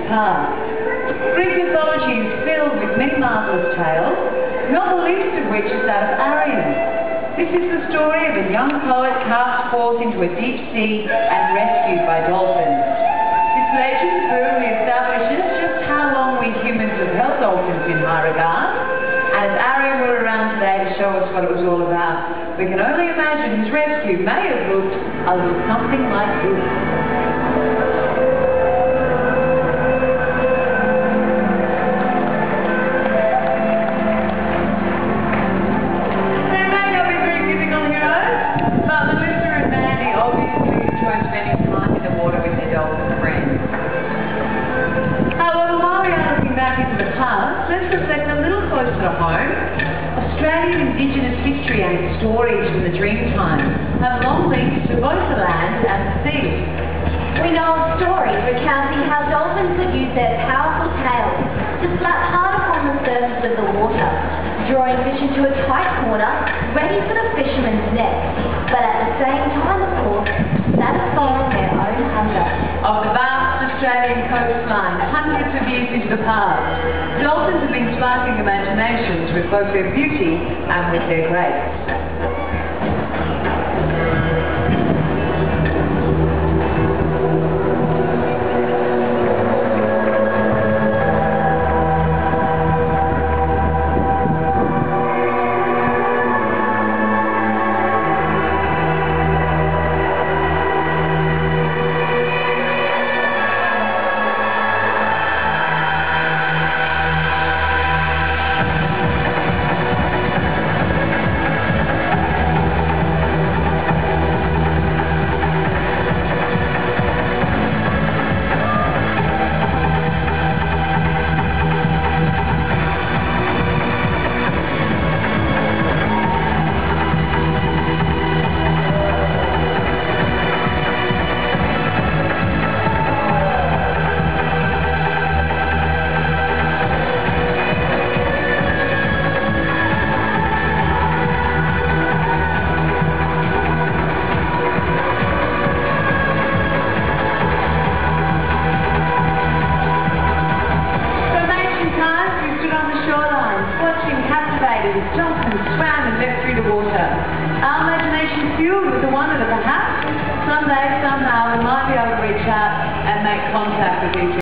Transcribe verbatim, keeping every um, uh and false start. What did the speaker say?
past. Greek mythology is filled with many marvellous tales, not the least of which is that of Arion. This is the story of a young poet cast forth into a deep sea and rescued by dolphins. This legend firmly establishes just how long we humans have held dolphins in high regard, and as Arion were around today to show us what it was all about, we can only imagine his rescue may have looked a little something like this. Let's reflect a little closer to home. Australian Indigenous history and its stories from the Dreamtime have long links to both the land and the sea. We know of stories recounting how dolphins would use their powerful tails to slap hard upon the surface of the water, drawing fish into a tight corner, ready for the fisherman's net, but at the same time, of course, satisfying their own hunger. Of the vast Australian coastline, hundreds of years into the past, dolphins have been sparking imaginations with both their beauty and with their grace.